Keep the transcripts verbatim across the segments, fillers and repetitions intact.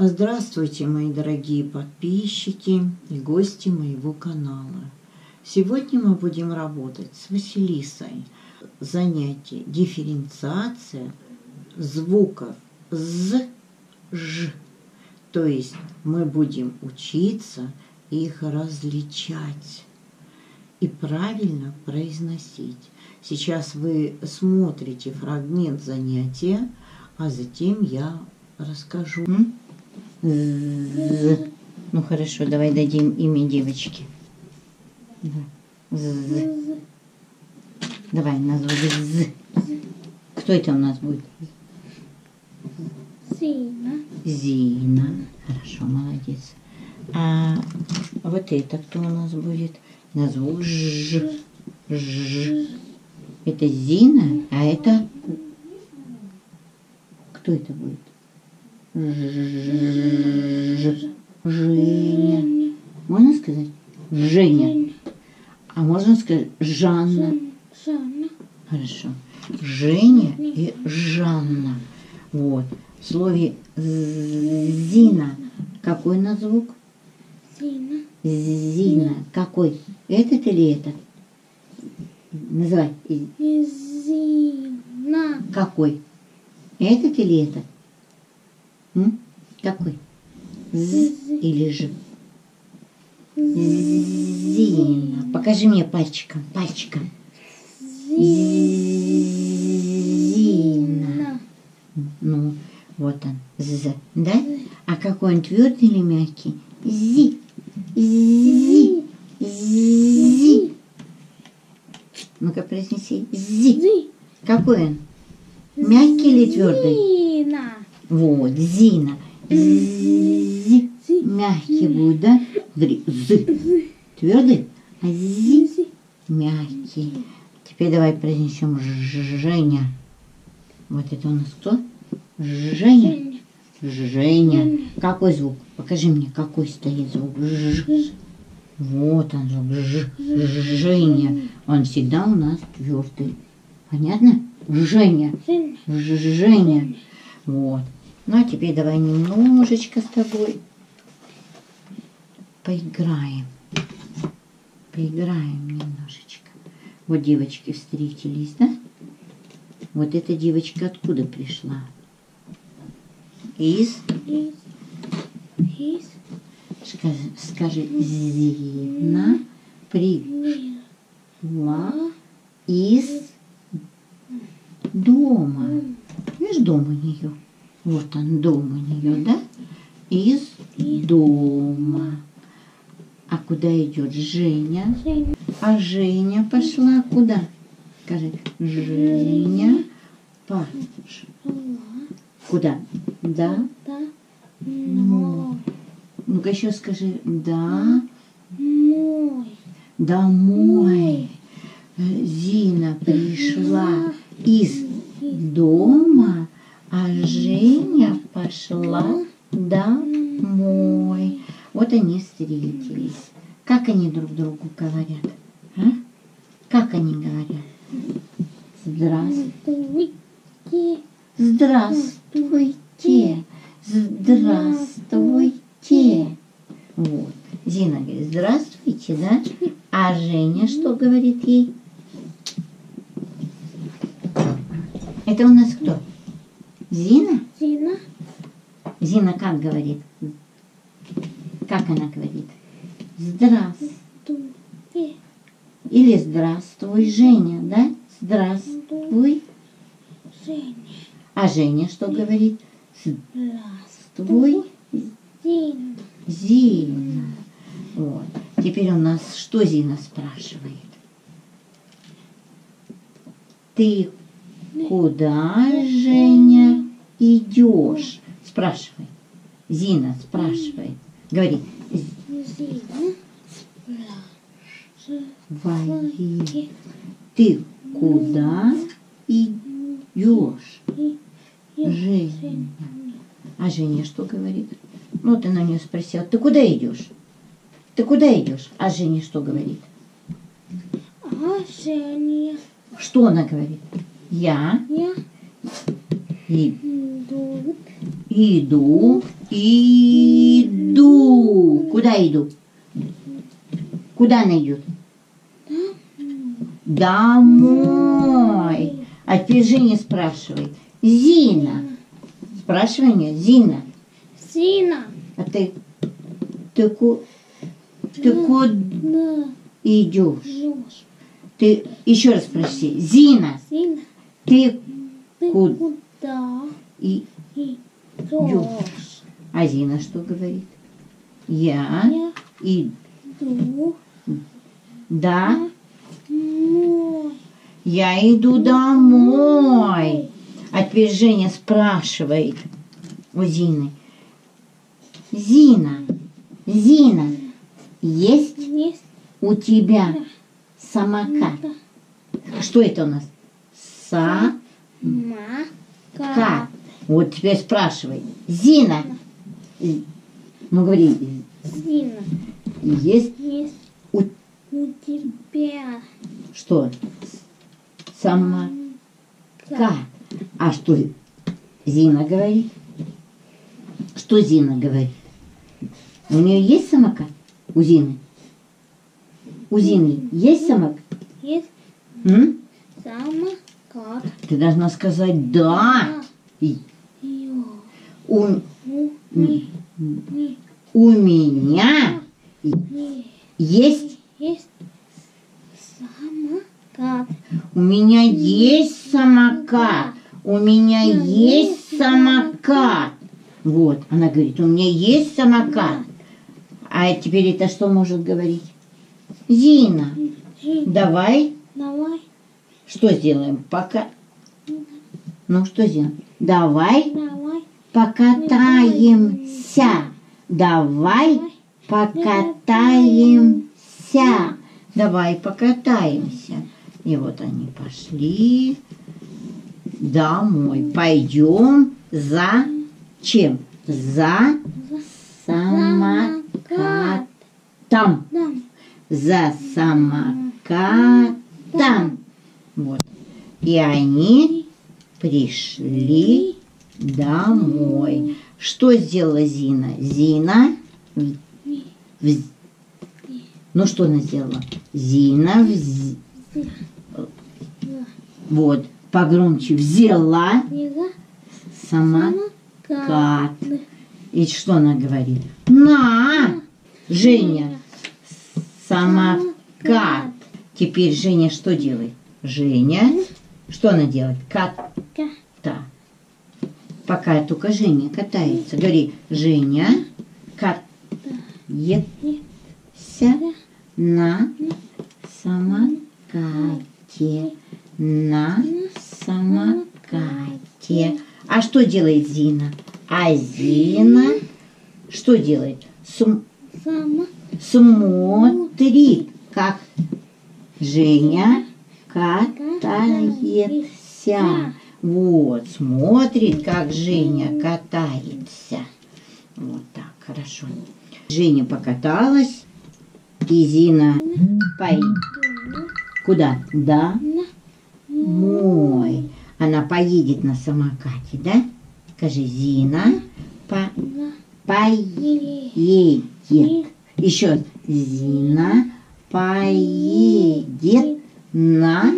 Здравствуйте, мои дорогие подписчики и гости моего канала. Сегодня мы будем работать с Василисой. Занятие дифференциация звуков з, ж. То есть мы будем учиться их различать и правильно произносить. Сейчас вы смотрите фрагмент занятия, а затем я расскажу. З. Ну хорошо, давай дадим имя девочки. З. Давай назовем З. Кто это у нас будет? Зина. Зина. Хорошо, молодец. А вот это кто у нас будет? На звук Ж. Ж. Это Зина, а это... Кто это будет? Ж. Женя. Можно сказать? Женя. А можно сказать Жанна? Жанна. Хорошо. Женя и Жанна. Вот. В слове Зина какой на звук? Зина. Зина. Какой? Этот или этот? Называй. Зина. Какой? Этот или этот? М? Какой? З или Ж? Зина. Покажи мне пальчиком. Пальчиком. Зина. Ну, вот он. З. Да? А какой он, твердый или мягкий? Зи. Зи. Зи. Ну-ка, произнеси. Зи. Какой он? Мягкий или твердый? Зина. Вот, Зина. Зи. Мягкий будет, да? Смотри, З. Твердый, а Зи мягкий. Теперь давай произнесем Женя. Вот это у нас кто? Женя. Женя. Какой звук? Покажи мне, какой стоит звук. Ж. Вот он звук. Ж. Женя. Он всегда у нас твердый. Понятно? Женя. Женя. Вот. Ну а теперь давай немножечко с тобой поиграем. Поиграем немножечко. Вот девочки встретились, да? Вот эта девочка откуда пришла? Из? Из. Из. Скажи, скажи Зина пришла из дома. Видишь, дом у нее. Вот он, дом у нее, да? Из дома. А куда идет Женя? Женя. А Женя пошла куда? Скажи, Женя пошла. Куда? Да? Да. Мой. Ну-ка еще скажи, да? Мой. Домой. Зина пришла из дома, а Женя пошла домой. Вот они встретились. Как они друг другу говорят? А? Как они говорят? Здравствуйте. Здравствуйте. Здравствуйте. Вот. Зина говорит, здравствуйте, да? А Женя что говорит ей? Это у нас кто? Зина? Зина. Зина как говорит? Как она говорит? Здравствуй. Или здравствуй, Женя, да? Здравствуй. Женя. А Женя что говорит? Здравствуй. Зина. Зина. Вот. Теперь у нас что Зина спрашивает? Ты куда, Женя, идешь? Спрашивай. Зина спрашивает. Говори. Зина. Спрашивай. Ты куда идешь, Женя? А Женя что говорит? Ну, ты на нее спросила, ты куда идешь? Ты куда идешь? А Женя что говорит? А Женя. Что она говорит? Я. Я И иду Иду, иду. Куда иду? Куда она идет? Домой. А теперь Женя спрашивает. Зина. Спрашивай меня, Зина. Зина. А ты, ты, ку, ты куда Да. идешь? Жёшь. Ты еще раз спроси. Зина, Зина. ты Ты Куд- куда и... идешь? А Зина что говорит? Я, Я и... иду Да, домой. я иду домой. А теперь Женя спрашивает у Зины. Зина, Зина, есть Есть у тебя самокат? да. Что это у нас? Са... Мака. Вот теперь спрашивай. Зина, э, ну говори, Зина. есть Есть у... у тебя Что? Самокат. А что Зина говорит? Что Зина говорит? У нее есть самокат? У Зины? У Зины есть самокат? Есть М? самокат. Ты должна сказать да. И Ё. У, У ми- ми- у меня ми- есть, Есть самокат. у меня есть самокат. У меня есть самокат. Вот, она говорит, у меня есть самокат. А теперь это что может говорить? Зина, Жи- давай, Давай, что сделаем? Пока. Ну, что сделаем? Давай давай, покатаемся. Давай покатаемся. Давай покатаемся. И вот они пошли домой. Пойдем за чем? За самокатом. дам, За самокатом. Вот. И они пришли домой. Что сделала Зина? Зина... в- в- Ну, что она сделала? Зина... вз- Вот, погромче. Взяла Взяла самокат. самокат. И что она говорит? На, Женя, самокат. Теперь Женя что делает? Женя, что она делает? Ката. Пока только Женя катается. Говори, Женя катается на самокате. На самокате. А что делает Зина? А Зина что делает? См- Сама смотрит, как Женя катается. Вот, смотрит, как Женя катается. Вот так, хорошо. Женя покаталась, и Зина поедет. Куда? Да? Мой. Она поедет на самокате, да? Скажи, Зина по поедет. Еще раз. Зина поедет на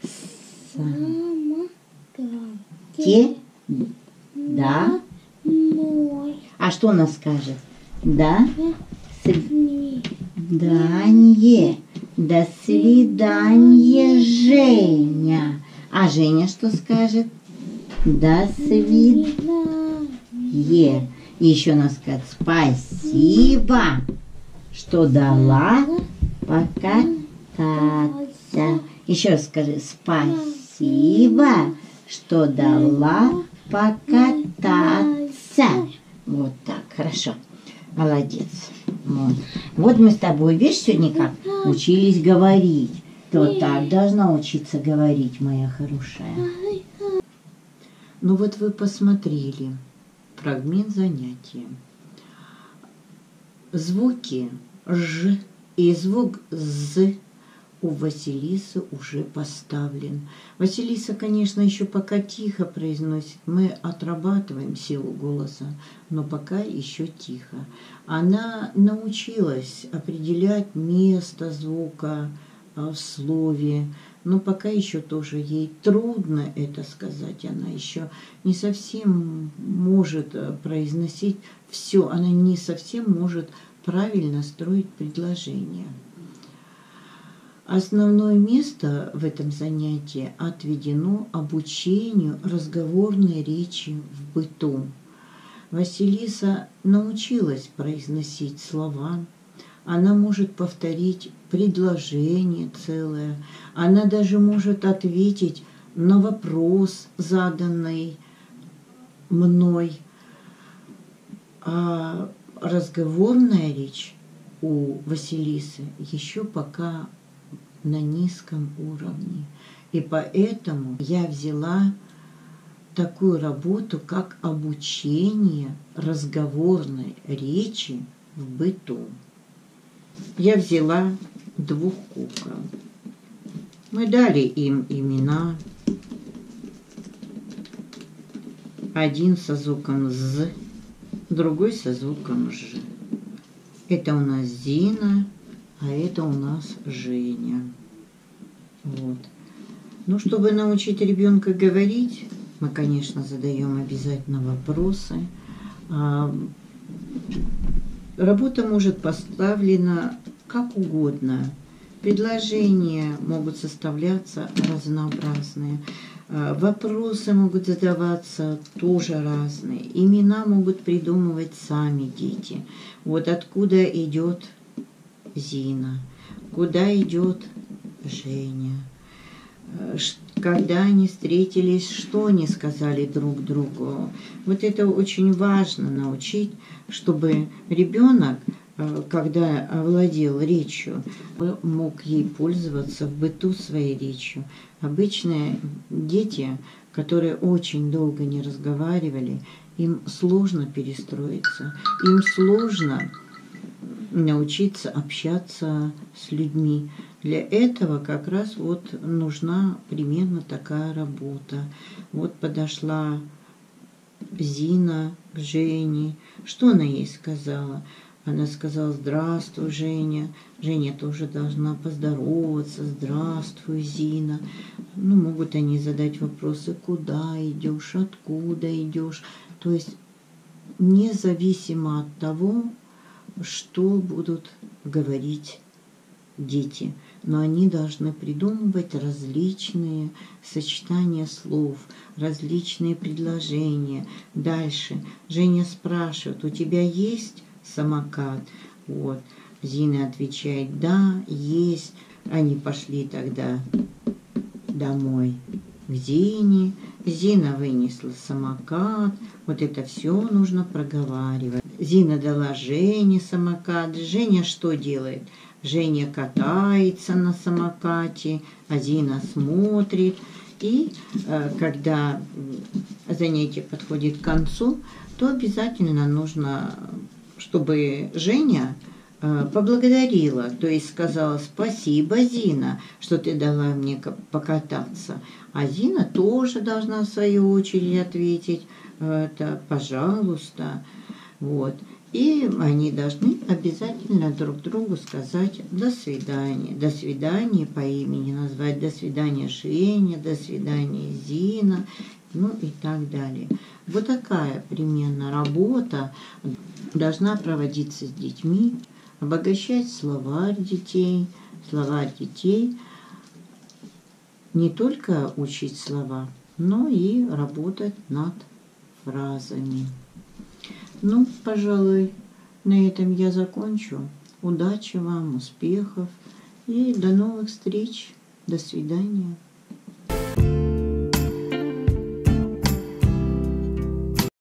самокате. Да? мой. А что она скажет? Да? Ни. Свидание. До свидания, Женя. А Женя что скажет? До свидания. Еще она скажет спасибо, что дала покататься. Еще раз скажи спасибо, что дала покататься. Вот так, хорошо. Молодец. Вот. Вот мы с тобой, видишь, сегодня как учились говорить. Ты вот так должна учиться говорить, моя хорошая. Ну вот вы посмотрели фрагмент занятия. Звуки «ж» и звук «з» у Василисы уже поставлен. Василиса, конечно, еще пока тихо произносит. Мы отрабатываем силу голоса, но пока еще тихо. Она научилась определять место звука в слове, но пока еще тоже ей трудно это сказать. Она еще не совсем может произносить все. Она не совсем может правильно строить предложения. Основное место в этом занятии отведено обучению разговорной речи в быту. Василиса научилась произносить слова, она может повторить предложение целое, она даже может ответить на вопрос, заданный мной. А разговорная речь у Василисы еще пока на низком уровне. И поэтому я взяла такую работу, как обучение разговорной речи в быту. Я взяла двух кукол. Мы дали им имена. Один со звуком «з», другой со звуком «ж». Это у нас Зина, а это у нас Женя. Вот. Ну, чтобы научить ребенка говорить, мы, конечно, задаем обязательно вопросы. Работа может поставлена как угодно. Предложения могут составляться разнообразные. Вопросы могут задаваться тоже разные. Имена могут придумывать сами дети. Вот откуда идет Зина, куда идет Женя, когда они встретились, что они сказали друг другу. Вот это очень важно научить, чтобы ребенок, когда овладел речью, мог ей пользоваться в быту своей речью. Обычно дети, которые очень долго не разговаривали, им сложно перестроиться, им сложно научиться общаться с людьми. Для этого как раз вот нужна примерно такая работа. Вот подошла Зина к Жене. Что она ей сказала? Она сказала: «Здравствуй, Женя». Женя тоже должна поздороваться: «Здравствуй, Зина». Ну, могут они задать вопросы: куда идешь, откуда идешь. То есть независимо от того, что будут говорить дети, но они должны придумывать различные сочетания слов, различные предложения. Дальше Женя спрашивает: у тебя есть самокат? Вот. Зина отвечает: да, есть. Они пошли тогда домой к Зине. Зина вынесла самокат. Вот это все нужно проговаривать. Зина дала Жене самокат. Женя что делает? Женя катается на самокате, а Зина смотрит. И э, когда занятие подходит к концу, то обязательно нужно, чтобы Женя э, поблагодарила, то есть сказала: спасибо, Зина, что ты дала мне покататься. А Зина тоже должна в свою очередь ответить: это пожалуйста. Вот. И они должны обязательно друг другу сказать «до свидания». До свидания по имени назвать, до свидания Женя, до свидания Зина, ну и так далее. Вот такая примерно работа должна проводиться с детьми, обогащать словарь детей, словарь детей, не только учить слова, но и работать над фразами. Ну, пожалуй, на этом я закончу. Удачи вам, успехов и до новых встреч. До свидания.